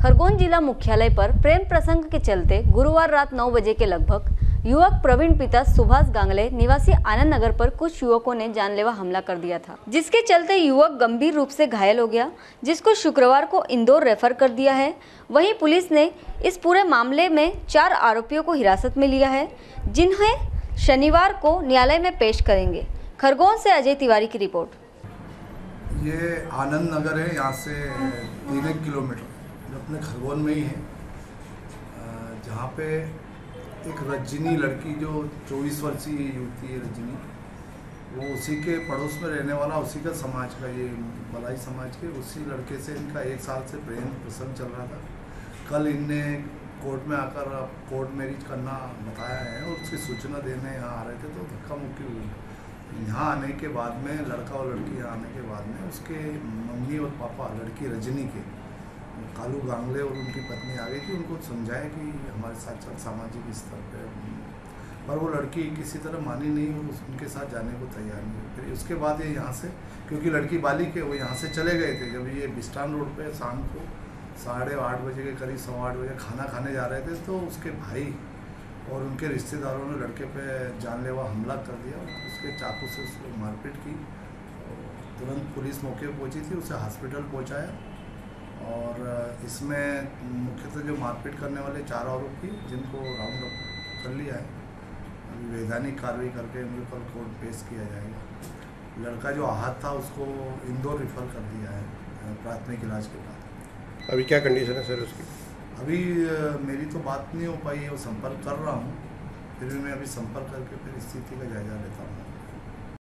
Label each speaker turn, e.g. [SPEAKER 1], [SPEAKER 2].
[SPEAKER 1] खरगोन जिला मुख्यालय पर प्रेम प्रसंग के चलते गुरुवार रात 9 बजे के लगभग युवक प्रवीण पिता सुभाष गांगले निवासी आनंद नगर पर कुछ युवकों ने जानलेवा हमला कर दिया था, जिसके चलते युवक गंभीर रूप से घायल हो गया, जिसको शुक्रवार को इंदौर रेफर कर दिया है। वहीं पुलिस ने इस पूरे मामले में 4 आरोपियों को हिरासत में लिया है, जिन्हें शनिवार को न्यायालय में पेश करेंगे। खरगोन से अजय तिवारी की रिपोर्ट।
[SPEAKER 2] ये आनंद नगर है, यहाँ से 3 किलोमीटर अपने खरगोन में ही है, जहाँ पे एक रजनी लड़की जो 24 वर्षीय युवती है रजनी, वो उसी के पड़ोस में रहने वाला, उसी का समाज का, ये बलाई समाज के उसी लड़के से इनका 1 साल से प्रेम प्रसंग चल रहा था। कल इनने कोर्ट में आकर कोर्ट मैरिज करना बताया है और उसकी सूचना देने यहाँ आ रहे थे तो धक्का मुक्की हुई। यहाँ आने के बाद में लड़का और लड़की यहाँ आने के बाद में उसके मम्मी और पापा लड़की रजनी के कालू गांगले और उनकी पत्नी आ गई थी, उनको समझाया कि हमारे साथ चल सामाजिक स्तर पे, पर वो लड़की किसी तरह मानी नहीं और उनके साथ जाने को तैयार नहीं। फिर उसके बाद ये यहाँ से, क्योंकि लड़की बालिग है, वो यहाँ से चले गए थे। जब ये बिस्टान रोड पे शाम को 8:30 बजे के करीब 8:15 बजे खाना खाने जा रहे थे तो उसके भाई और उनके रिश्तेदारों ने लड़के पे जानलेवा हमला कर दिया, उसके चाकू से उसको मारपीट की। तुरंत पुलिस मौके पर पहुँची थी, उसे हॉस्पिटल पहुँचाया और इसमें मुख्यतः जो मारपीट करने वाले 4 आरोपी जिनको राउंड अप कर लिया है, अभी वैधानिक कार्रवाई करके उनको कल कोर्ट पेश किया जाएगा। लड़का जो आहत था उसको इंदौर रिफर कर दिया है प्राथमिक इलाज के बाद।
[SPEAKER 3] अभी क्या कंडीशन है सर उसकी?
[SPEAKER 2] अभी मेरी तो बात नहीं हो पाई है, वो संपर्क कर रहा हूँ, फिर भी मैं अभी संपर्क करके फिर स्थिति का जायजा लेता हूँ।